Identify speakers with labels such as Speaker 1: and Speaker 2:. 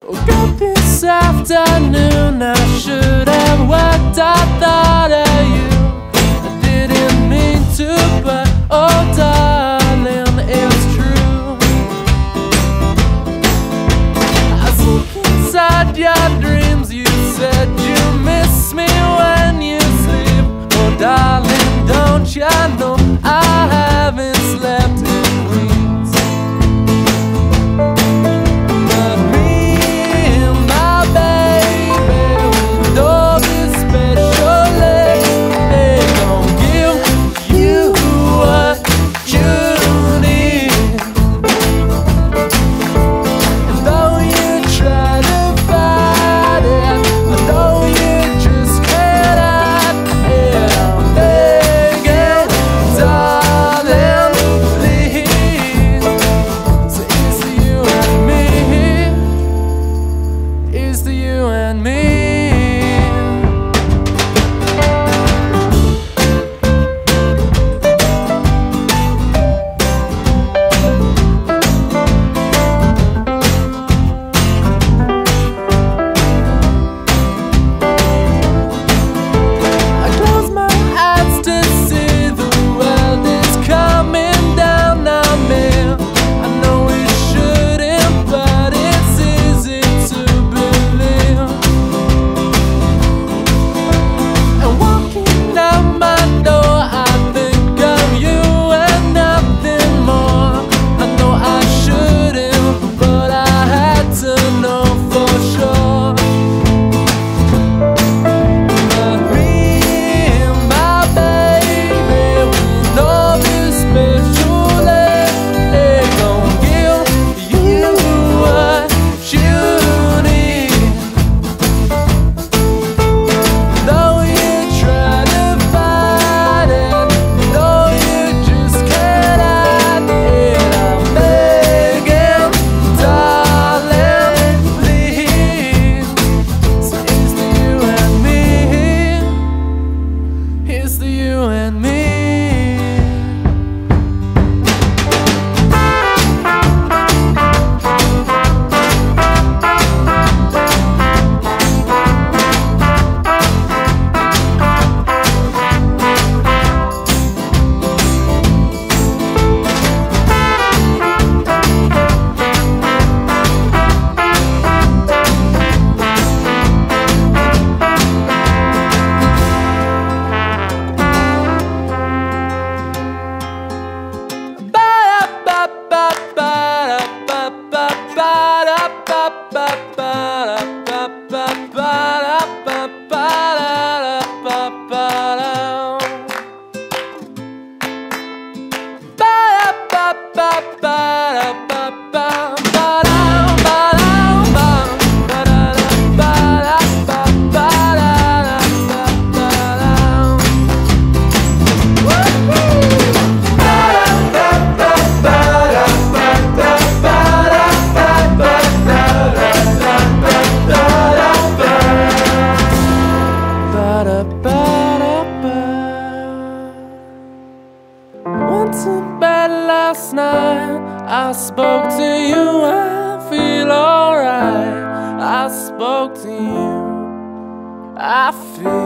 Speaker 1: Woke up this afternoon, I should have worked. I thought of you, I didn't mean to, but oh darling, it's true. I look inside your dreams, you said you miss me when you sleep. Oh darling, don't you know I haven't slept in weeks. But me and my baby know this specially. They gon' give you what you need. And though you try to fight it, I know you just can't hide it. I'm begging, darling, please. So it's the you and me. It's the you and me. I close my eyes to see the world is coming down on me. I know it shouldn't, but it's easy to believe. And walking out my door, I think of you and nothing more. I know I shouldn't, but I had to know for sure. But me and my baby, we know this specially. They gon' give you what you need. Though you try to fight it, know you just can't hide it. I'm begging, darling, please. So it's the you and me. It's the you and me. Went to bed last night, I spoke to you, I feel alright. I spoke to you, I feel